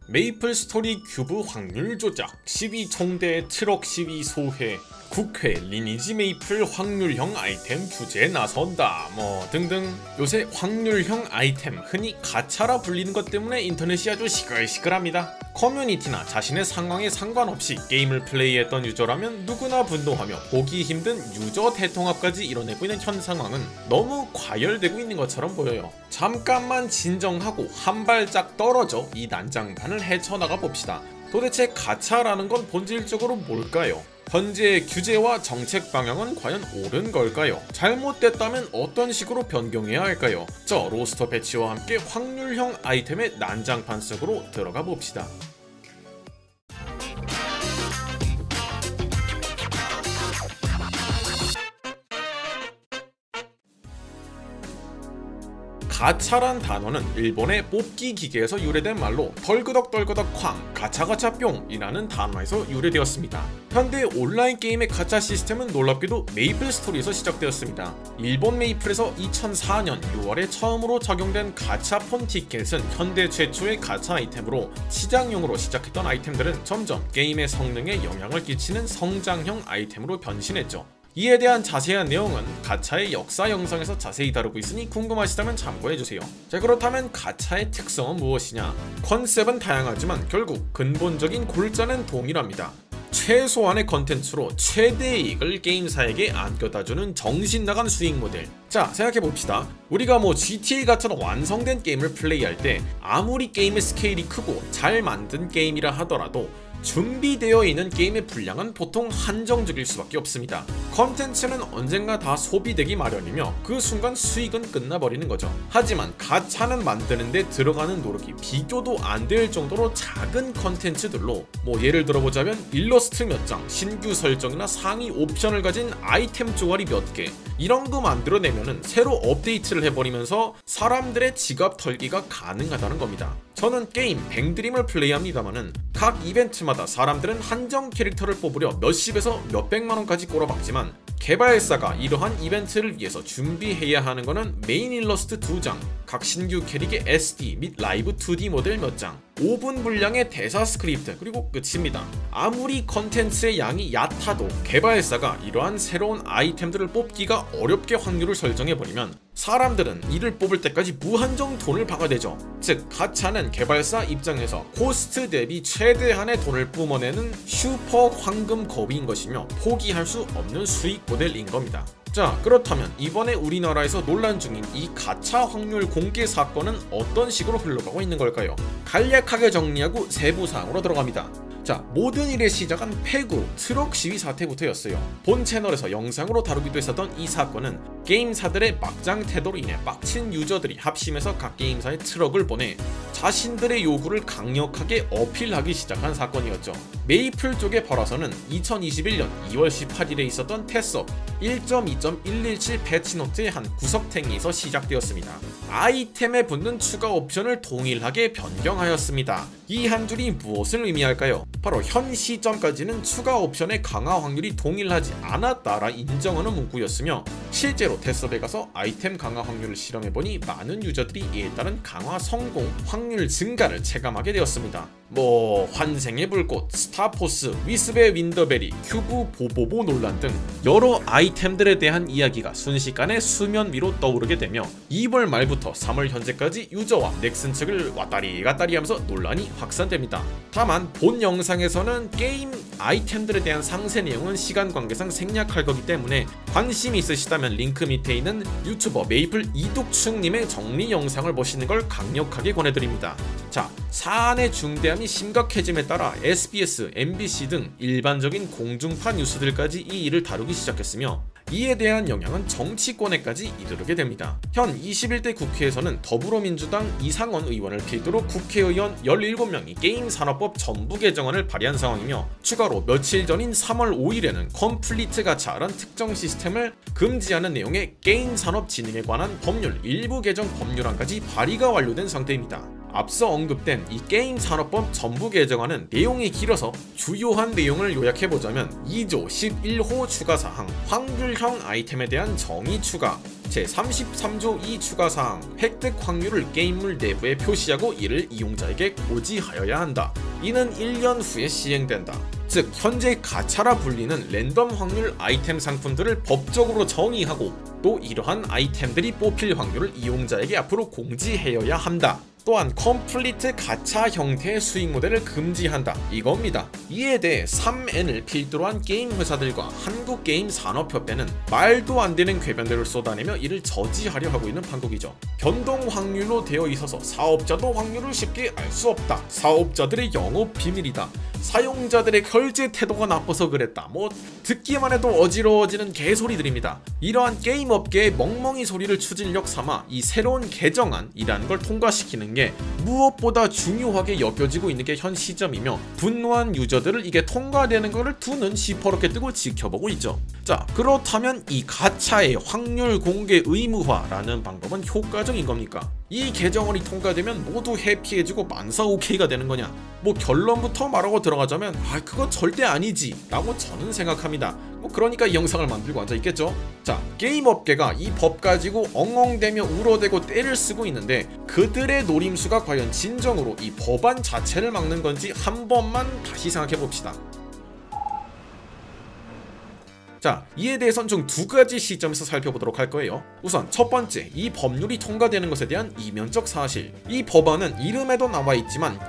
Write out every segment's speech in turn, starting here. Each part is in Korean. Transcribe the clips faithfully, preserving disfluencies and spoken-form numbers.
메이플 스토리 큐브 확률 조작, 십이 총대 트럭 시위 소회, 국회 리니지 메이플 확률형 아이템 규제에 나선다 뭐 등등. 요새 확률형 아이템, 흔히 가차라 불리는 것 때문에 인터넷이 아주 시끌시끌합니다. 커뮤니티나 자신의 상황에 상관없이 게임을 플레이했던 유저라면 누구나 분노하며 보기 힘든 유저 대통합까지 이뤄내고 있는 현 상황은 너무 과열되고 있는 것처럼 보여요. 잠깐만 진정하고 한 발짝 떨어져 이 난장판을 헤쳐나가 봅시다. 도대체 가차라는 건 본질적으로 뭘까요? 현재의 규제와 정책 방향은 과연 옳은 걸까요? 잘못됐다면 어떤 식으로 변경해야 할까요? 저 로스터 패치와 함께 확률형 아이템의 난장판 속으로 들어가 봅시다. 가차란 단어는 일본의 뽑기 기계에서 유래된 말로 덜그덕덜그덕 쾅 가차가차 뿅이라는 단어에서 유래되었습니다. 현대 온라인 게임의 가차 시스템은 놀랍게도 메이플 스토리에서 시작되었습니다. 일본 메이플에서 이천사 년 유월에 처음으로 적용된 가차폰 티켓은 현대 최초의 가차 아이템으로 시장용으로 시작했던 아이템들은 점점 게임의 성능에 영향을 끼치는 성장형 아이템으로 변신했죠. 이에 대한 자세한 내용은 가차의 역사 영상에서 자세히 다루고 있으니 궁금하시다면 참고해주세요. 자, 그렇다면 가차의 특성은 무엇이냐? 컨셉은 다양하지만 결국 근본적인 골자는 동일합니다. 최소한의 컨텐츠로 최대의 이익을 게임사에게 안겨다주는 정신나간 수익 모델. 자, 생각해봅시다. 우리가 뭐 지티에이 같은 완성된 게임을 플레이할 때 아무리 게임의 스케일이 크고 잘 만든 게임이라 하더라도 준비되어 있는 게임의 분량은 보통 한정적일 수밖에 없습니다. 컨텐츠는 언젠가 다 소비되기 마련이며 그 순간 수익은 끝나버리는 거죠. 하지만 가차는 만드는데 들어가는 노력이 비교도 안 될 정도로 작은 컨텐츠들로, 뭐 예를 들어보자면 일러스트 몇 장, 신규 설정이나 상위 옵션을 가진 아이템 쪼가리 몇 개, 이런 거 만들어내면은 새로 업데이트를 해버리면서 사람들의 지갑 털기가 가능하다는 겁니다. 저는 게임 뱅드림을 플레이합니다만은 각 이벤트마다 사람들은 한정 캐릭터를 뽑으려 몇십에서 몇백만원까지 꼬라박지만 개발사가 이러한 이벤트를 위해서 준비해야 하는 것은 메인 일러스트 두 장, 각 신규 캐릭의 에스디 및 라이브 투디 모델 몇 장, 오 분 분량의 대사 스크립트, 그리고 끝입니다. 아무리 컨텐츠의 양이 얕아도 개발사가 이러한 새로운 아이템들을 뽑기가 어렵게 확률을 설정해버리면 사람들은 이를 뽑을 때까지 무한정 돈을 박아대죠. 즉 가차는 개발사 입장에서 코스트 대비 최대한의 돈을 뿜어내는 슈퍼 황금 거위인 것이며 포기할 수 없는 수익 모델인 겁니다. 자, 그렇다면 이번에 우리나라에서 논란 중인 이 가차 확률 공개 사건은 어떤 식으로 흘러가고 있는 걸까요? 간략하게 정리하고 세부사항으로 들어갑니다. 자, 모든 일의 시작은 폐구 트럭 시위 사태부터였어요. 본 채널에서 영상으로 다루기도 했었던 이 사건은 게임사들의 막장 태도로 인해 빡친 유저들이 합심해서 각 게임사에 트럭을 보내 자신들의 요구를 강력하게 어필하기 시작한 사건이었죠. 메이플 쪽에 벌어서는 이천이십일 년 이월 십팔일에 있었던 테스업 일 점 이 점 일일칠 패치노트의 한 구석탱이에서 시작되었습니다. 아이템에 붙는 추가 옵션을 동일하게 변경하였습니다. 이 한 줄이 무엇을 의미할까요? 바로 현 시점까지는 추가 옵션의 강화 확률이 동일하지 않았다라 인정하는 문구였으며, 실제로 테스업에 가서 아이템 강화 확률을 실험해보니 많은 유저들이 이에 따른 강화 성공 확률 증가를 체감하게 되었습니다. 뭐 환생의 불꽃, 스타포스, 위스베 윈더베리, 큐브 보보보 논란 등 여러 아이템들에 대한 이야기가 순식간에 수면 위로 떠오르게 되며 이월 말부터 삼월 현재까지 유저와 넥슨 측을 왔다리 갔다리 하면서 논란이 확산됩니다. 다만 본 영상에서는 게임 아이템들에 대한 상세 내용은 시간 관계상 생략할 거기 때문에 관심이 있으시다면 링크 밑에 있는 유튜버 메이플 이독충님의 정리 영상을 보시는 걸 강력하게 권해드립니다. 자, 사안의 중대함이 심각해짐에 따라 에스비에스, 엠비씨 등 일반적인 공중파 뉴스들까지 이 일을 다루기 시작했으며 이에 대한 영향은 정치권에까지 이르게 됩니다. 현 이십일 대 국회에서는 더불어민주당 이상원 의원을 필두로 국회의원 열일곱 명이 게임산업법 전부 개정안을 발의한 상황이며, 추가로 며칠 전인 삼월 오일에는 컴플리트 가차란 특정 시스템을 금지하는 내용의 게임산업진흥에 관한 법률 일부 개정 법률안까지 발의가 완료된 상태입니다. 앞서 언급된 이 게임산업법 전부 개정안은 내용이 길어서 주요한 내용을 요약해보자면 이조 십일호 추가사항, 확률형 아이템에 대한 정의 추가, 제삼십삼조 이 추가사항 획득 확률을 게임물 내부에 표시하고 이를 이용자에게 고지하여야 한다. 이는 일 년 후에 시행된다. 즉 현재 가차라 불리는 랜덤 확률 아이템 상품들을 법적으로 정의하고 또 이러한 아이템들이 뽑힐 확률을 이용자에게 앞으로 공지하여야 한다. 또한 컴플리트 가차 형태의 수익 모델을 금지한다 이겁니다. 이에 대해 삼 엔을 필두로 한 게임 회사들과 한국게임산업협회는 말도 안 되는 궤변들을 쏟아내며 이를 저지하려 하고 있는 판국이죠. 변동 확률로 되어 있어서 사업자도 확률을 쉽게 알 수 없다. 사업자들의 영업 비밀이다. 사용자들의 결제 태도가 나빠서 그랬다. 뭐 듣기만 해도 어지러워지는 개소리들입니다. 이러한 게임 업계의 멍멍이 소리를 추진력 삼아 이 새로운 개정안이라는 걸 통과시키는 게 무엇보다 중요하게 여겨지고 있는 게 현 시점이며 분노한 유저들을 이게 통과되는 것을 두 눈 시퍼렇게 뜨고 지켜보고 있죠. 자, 그렇다면 이 가차의 확률 공개 의무화라는 방법은 효과적인 겁니까? 이 개정안이 통과되면 모두 해피해지고 만사 오케이가 되는 거냐? 뭐 결론부터 말하고 들어가자면 아 그건 절대 아니지 라고 저는 생각합니다. 뭐 그러니까 이 영상을 만들고 앉아있겠죠. 자, 게임 업계가 이 법 가지고 엉엉대며 울어대고 때를 쓰고 있는데 그들의 노림수가 과연 진정으로 이 법안 자체를 막는 건지 한 번만 다시 생각해봅시다. 자, 이에 대해선 총 두 가지 시점에서 살펴보도록 할 거예요. 우선 첫 번째, 이 법률이 통과되는 것에 대한 이면적 사실. 이 법안은 이름에도 나와 있지만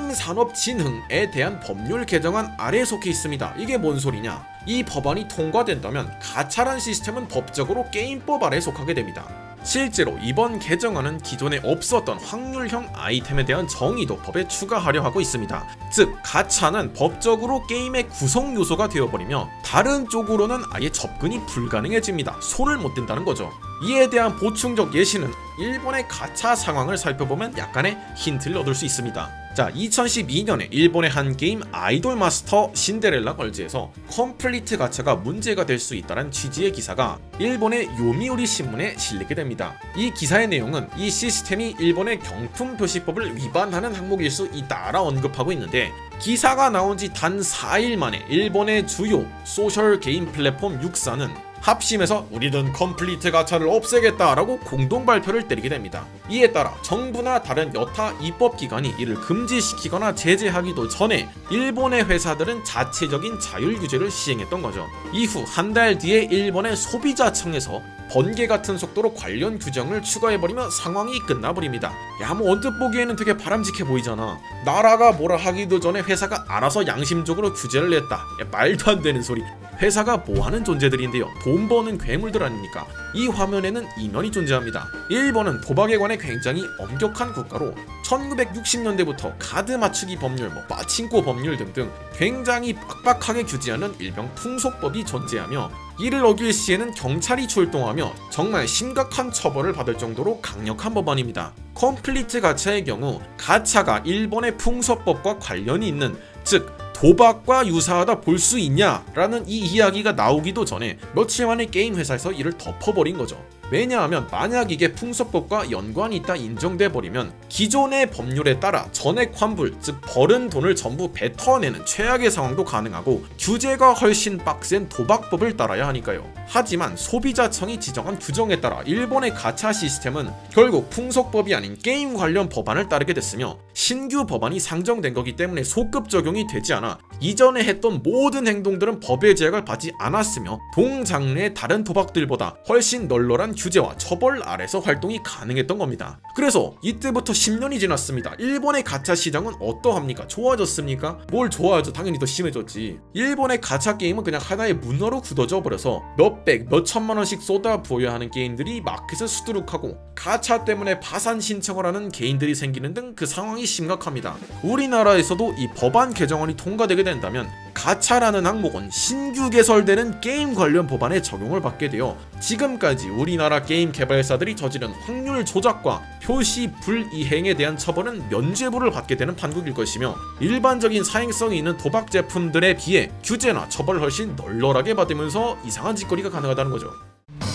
게임산업진흥에 대한 법률 개정안 아래에 속해 있습니다. 이게 뭔 소리냐? 이 법안이 통과된다면 가차란 시스템은 법적으로 게임법 아래에 속하게 됩니다. 실제로 이번 개정안은 기존에 없었던 확률형 아이템에 대한 정의도 법에 추가하려 하고 있습니다. 즉 가차는 법적으로 게임의 구성 요소가 되어버리며 다른 쪽으로는 아예 접근이 불가능해집니다. 손을 못 댄다는 거죠. 이에 대한 보충적 예시는 일본의 가차 상황을 살펴보면 약간의 힌트를 얻을 수 있습니다. 자, 이천십이 년에 일본의 한 게임 아이돌 마스터 신데렐라 걸즈에서 컴플리트 가차가 문제가 될 수 있다는 취지의 기사가 일본의 요미우리 신문에 실리게 됩니다. 이 기사의 내용은 이 시스템이 일본의 경품 표시법을 위반하는 항목일 수 있다라 언급하고 있는데 기사가 나온 지 단 사 일 만에 일본의 주요 소셜 게임 플랫폼 육 사는 합심해서 우리는 컴플리트 가차를 없애겠다라고 공동 발표를 때리게 됩니다. 이에 따라 정부나 다른 여타 입법기관이 이를 금지시키거나 제재하기도 전에 일본의 회사들은 자체적인 자율 규제를 시행했던 거죠. 이후 한 달 뒤에 일본의 소비자청에서 번개 같은 속도로 관련 규정을 추가해버리며 상황이 끝나버립니다. 야, 뭐 언뜻 보기에는 되게 바람직해 보이잖아. 나라가 뭐라 하기도 전에 회사가 알아서 양심적으로 규제를 냈다. 야, 말도 안 되는 소리. 회사가 뭐하는 존재들인데요. 돈 버는 괴물들 아닙니까? 이 화면에는 이면이 존재합니다. 일본은 도박에 관해 굉장히 엄격한 국가로 천구백육십 년대부터 카드 맞추기 법률, 뭐 빠친코 법률 등등 굉장히 빡빡하게 규제하는 일명 풍속법이 존재하며 이를 어길 시에는 경찰이 출동하며 정말 심각한 처벌을 받을 정도로 강력한 법안입니다. 컴플리트 가차의 경우 가차가 일본의 풍속법과 관련이 있는, 즉 도박과 유사하다 볼 수 있냐라는 이 이야기가 나오기도 전에 며칠 만에 게임 회사에서 이를 덮어버린 거죠. 왜냐하면 만약 이게 풍속법과 연관이 있다 인정돼 버리면 기존의 법률에 따라 전액 환불, 즉 벌은 돈을 전부 뱉어내는 최악의 상황도 가능하고 규제가 훨씬 빡센 도박법을 따라야 하니까요. 하지만 소비자청이 지정한 규정에 따라 일본의 가차 시스템은 결국 풍속법이 아닌 게임 관련 법안을 따르게 됐으며 신규 법안이 상정된 거기 때문에 소급 적용이 되지 않아 이전에 했던 모든 행동들은 법의 제약을 받지 않았으며 동장르의 다른 도박들보다 훨씬 널널한 규제와 처벌 아래서 활동이 가능했던 겁니다. 그래서 이때부터 십 년이 지났습니다. 일본의 가차 시장은 어떠합니까? 좋아졌습니까? 뭘 좋아하죠? 당연히 더 심해졌지. 일본의 가차 게임은 그냥 하나의 문어로 굳어져 버려서 몇백, 몇천만 원씩 쏟아부어야 하는 게임들이 마켓을 수두룩하고 가차 때문에 파산 신청을 하는 개인들이 생기는 등 그 상황이 심각합니다. 우리나라에서도 이 법안 개정안이 통과되게 된다면 가차라는 항목은 신규 개설되는 게임 관련 법안에 적용을 받게 되어 지금까지 우리나라 게임 개발사들이 저지른 확률 조작과 표시 불이행에 대한 처벌은 면죄부를 받게 되는 판국일 것이며 일반적인 사행성이 있는 도박 제품들에 비해 규제나 처벌을 훨씬 널널하게 받으면서 이상한 짓거리가 가능하다는 거죠.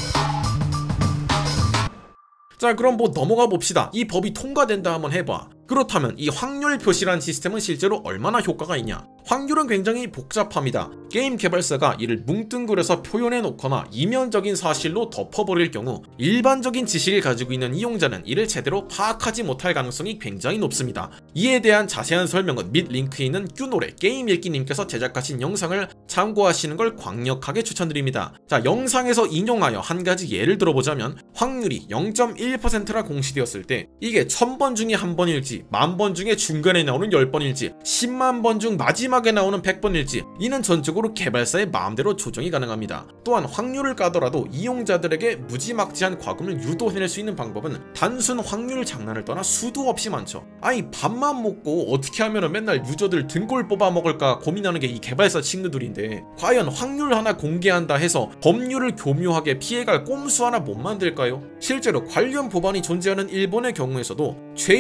자, 그럼 뭐 넘어가 봅시다. 이 법이 통과된다 한번 해봐. 그렇다면 이 확률 표시란 시스템은 실제로 얼마나 효과가 있냐? 확률은 굉장히 복잡합니다. 게임 개발사가 이를 뭉뚱그려서 표현해 놓거나 이면적인 사실로 덮어버릴 경우 일반적인 지식을 가지고 있는 이용자는 이를 제대로 파악하지 못할 가능성이 굉장히 높습니다. 이에 대한 자세한 설명은 밑 링크에 있는 뀨노래 게임읽기님께서 제작하신 영상을 참고하시는 걸 강력하게 추천드립니다. 자, 영상에서 인용하여 한 가지 예를 들어보자면 확률이 영 점 일 퍼센트라 공시되었을 때 이게 천 번 중에 한 번일지 만 번 중에 중간에 나오는 열 번일지 십만 번 중 마지막에 나오는 백 번일지 이는 전적으로 개발사의 마음대로 조정이 가능합니다. 또한 확률을 까더라도 이용자들에게 무지막지한 과금을 유도해낼 수 있는 방법은 단순 확률 장난을 떠나 수도 없이 많죠. 아니 밥만 먹고 어떻게 하면 맨날 유저들 등골 뽑아 먹을까 고민하는 게 이 개발사 친구들인데 과연 확률 하나 공개한다 해서 법률을 교묘하게 피해갈 꼼수 하나 못 만들까요? 실제로 관련 법안이 존재하는 일본의 경우에서도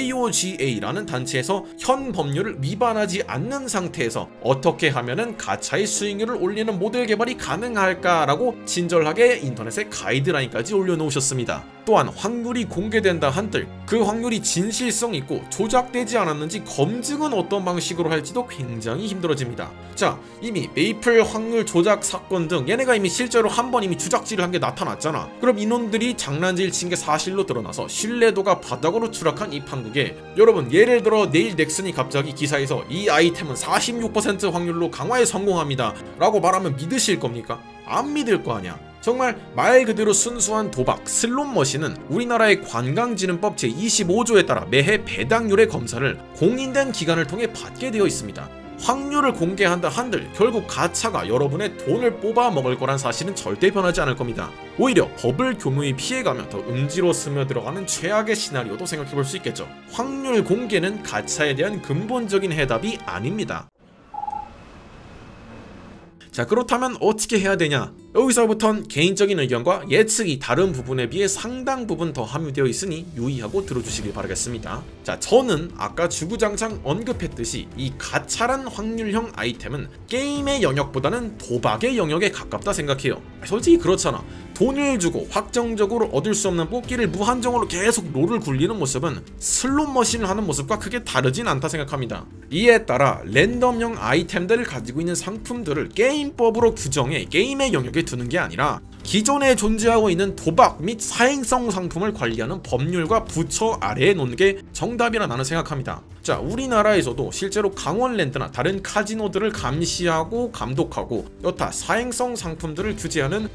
제이오지에이라는 단체에서 현 법률을 위반하지 않는 상태에서 어떻게 하면은 가차의 수익률을 올리는 모델 개발이 가능할까라고 친절하게 인터넷에 가이드라인까지 올려놓으셨습니다. 또한 확률이 공개된다 한들 그 확률이 진실성 있고 조작되지 않았는지 검증은 어떤 방식으로 할지도 굉장히 힘들어집니다. 자, 이미 메이플 확률 조작 사건 등 얘네가 이미 실제로 한 번 이미 주작질을 한 게 나타났잖아. 그럼 이놈들이 장난질 친 게 사실로 드러나서 신뢰도가 바닥으로 추락한 이 판국에 여러분 예를 들어 내일 넥슨이 갑자기 기사에서 이 아이템은 사십육 퍼센트 확률로 강화에 성공합니다 라고 말하면 믿으실 겁니까? 안 믿을 거 아니야. 정말 말 그대로 순수한 도박, 슬롯머신은 우리나라의 관광진흥법 제이십오 조에 따라 매해 배당률의 검사를 공인된 기관을 통해 받게 되어 있습니다. 확률을 공개한다 한들 결국 가차가 여러분의 돈을 뽑아 먹을 거란 사실은 절대 변하지 않을 겁니다. 오히려 법을 교묘히 피해가며 더 음지로 스며들어가는 최악의 시나리오도 생각해볼 수 있겠죠. 확률 공개는 가차에 대한 근본적인 해답이 아닙니다. 자, 그렇다면 어떻게 해야 되냐? 여기서부턴 개인적인 의견과 예측이 다른 부분에 비해 상당 부분 더 함유되어 있으니 유의하고 들어주시길 바라겠습니다. 자, 저는 아까 주구장창 언급했듯이 이 가차란 확률형 아이템은 게임의 영역보다는 도박의 영역에 가깝다 생각해요. 솔직히 그렇잖아. 돈을 주고 확정적으로 얻을 수 없는 뽑기를 무한정으로 계속 롤을 굴리는 모습은 슬롯머신을 하는 모습과 크게 다르진 않다 생각합니다. 이에 따라 랜덤형 아이템들을 가지고 있는 상품들을 게임법으로 규정해 게임의 영역에 두는 게 아니라 기존에 존재하고 있는 도박 및 사행성 상품을 관리하는 법률과 부처 아래에 놓는 게 정답이라 나는 생각합니다. 자, 우리나라에서도 실제로 강원랜드나 다른 카지노들을 감시하고 감독하고 여타 사행성 상품들을 규제하는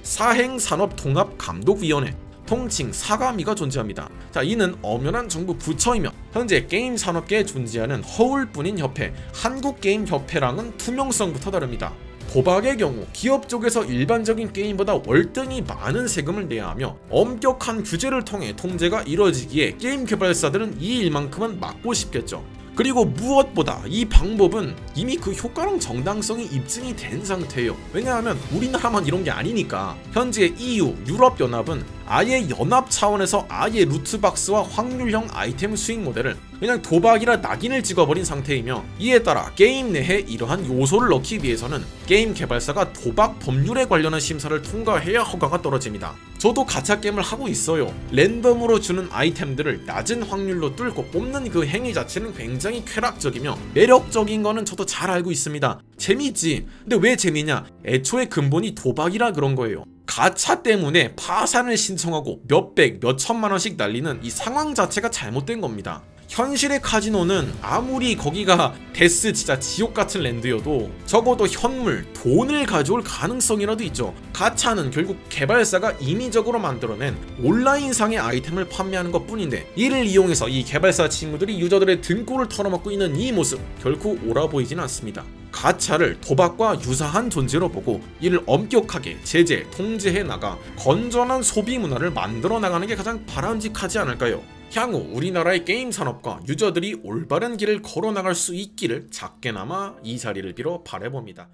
사행산업통합감독위원회 통칭 사감위가 존재합니다. 자, 이는 엄연한 정부 부처이며 현재 게임 산업계에 존재하는 허울뿐인 협회 한국게임협회랑은 투명성부터 다릅니다. 도박의 경우 기업 쪽에서 일반적인 게임보다 월등히 많은 세금을 내야 하며 엄격한 규제를 통해 통제가 이뤄지기에 게임 개발사들은 이 일만큼은 막고 싶겠죠. 그리고 무엇보다 이 방법은 이미 그 효과랑 정당성이 입증이 된 상태예요. 왜냐하면 우리나라만 이런 게 아니니까. 현재 이유, 유럽연합은 아예 연합 차원에서 아예 루트박스와 확률형 아이템 수익 모델을 그냥 도박이라 낙인을 찍어버린 상태이며 이에 따라 게임 내에 이러한 요소를 넣기 위해서는 게임 개발사가 도박 법률에 관련한 심사를 통과해야 허가가 떨어집니다. 저도 가챠 게임을 하고 있어요. 랜덤으로 주는 아이템들을 낮은 확률로 뚫고 뽑는 그 행위 자체는 굉장히 쾌락적이며 매력적인 거는 저도 잘 알고 있습니다. 재밌지. 근데 왜 재미냐? 애초에 근본이 도박이라 그런 거예요. 가챠 때문에 파산을 신청하고 몇백, 몇천만 원씩 날리는 이 상황 자체가 잘못된 겁니다. 현실의 카지노는 아무리 거기가 데스 진짜 지옥같은 랜드여도 적어도 현물, 돈을 가져올 가능성이라도 있죠. 가챠는 결국 개발사가 임의적으로 만들어낸 온라인상의 아이템을 판매하는 것 뿐인데 이를 이용해서 이 개발사 친구들이 유저들의 등골을 털어먹고 있는 이 모습 결코 옳아 보이진 않습니다. 가챠를 도박과 유사한 존재로 보고 이를 엄격하게 제재, 통제해 나가 건전한 소비 문화를 만들어 나가는 게 가장 바람직하지 않을까요? 향후 우리나라의 게임 산업과 유저들이 올바른 길을 걸어 나갈 수 있기를 작게나마 이 자리를 빌어 바라봅니다.